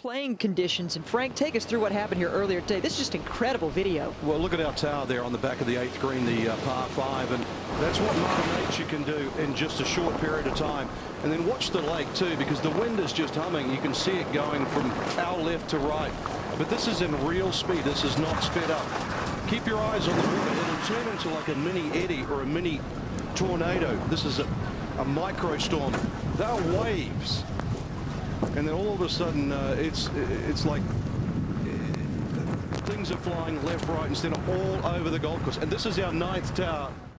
playing conditions. And Frank, take us through what happened here earlier today. This is just incredible video. Well, look at our tower there on the back of the 8th green, the par 5, and that's what Mother Nature can do in just a short period of time. And then watch the lake too, because the wind is just humming. You can see it going from our left to right. But this is in real speed. This is not sped up. Keep your eyes on the water. It'll turn into like a mini eddy or a mini tornado. This is a micro storm. They're waves. And then all of a sudden, it's like things are flying left, right, and center all over the golf course. And this is our 9th tower.